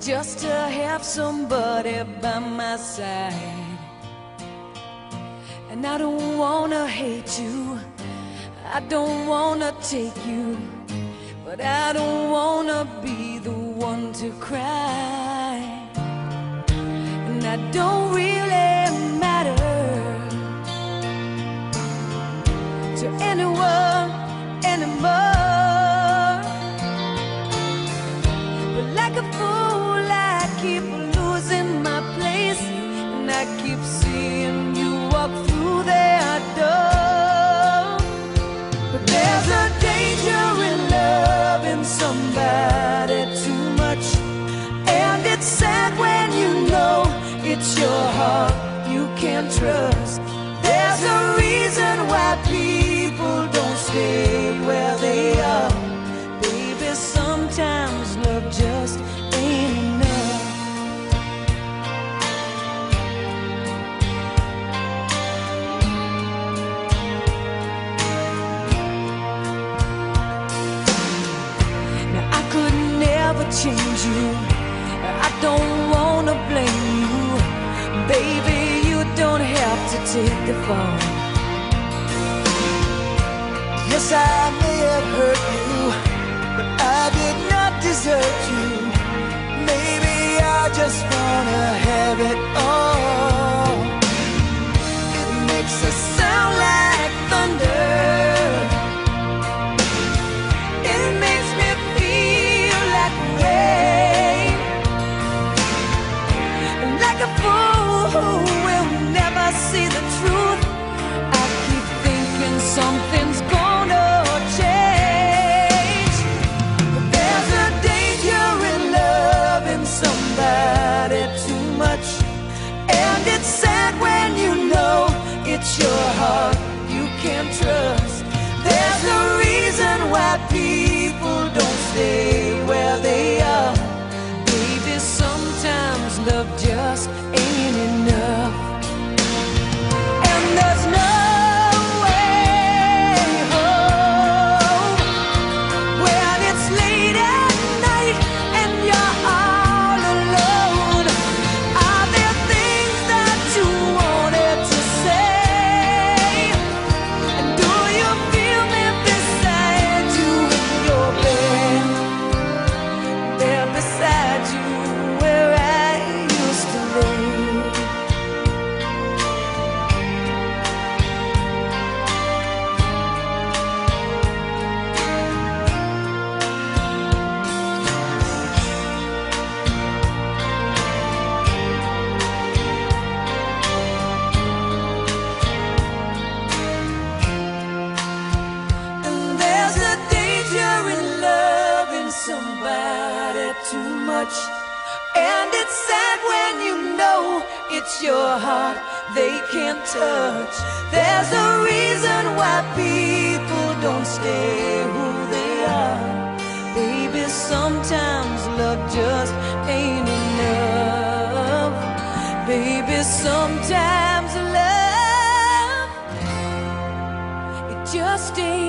just to have somebody by my side. And I don't wanna hate you, I don't wanna take you, but I don't wanna be the one to cry. And I don't really matter to anyone anymore. But like a fool I keep losing my place, and I keep seeing you walk through their door. But there's a danger in loving somebody too much, and it's sad when you know it's your heart you can't trust. There's a reason why people don't stay where they are. Baby, sometimes love just ain't enough. Now I could never change you, I don't wanna blame you. Baby, you don't have to take the fall. Yes, I may have hurt you, but I did not desert you. Maybe I just wanna have it all. It makes us sound like thunder, it makes me feel like rain, like a fool who will never see the truth. I keep thinking something's gonna change. But there's a danger in loving somebody too much, and it's sad when you know it's your heart you can't trust. There's a reason why people don't stay where they are. Baby, sometimes love just ain't enough. And there's no way home when it's late at night and you're all alone. Are there things that you wanted to say? And do you feel me beside you in your bed? There beside you where I used to lay. And there's a danger in loving somebody too much, and it's sad when you know it's your heart they can't touch. There's a reason why people don't stay who they are. Baby, sometimes love just ain't enough. Baby, sometimes love, it just ain't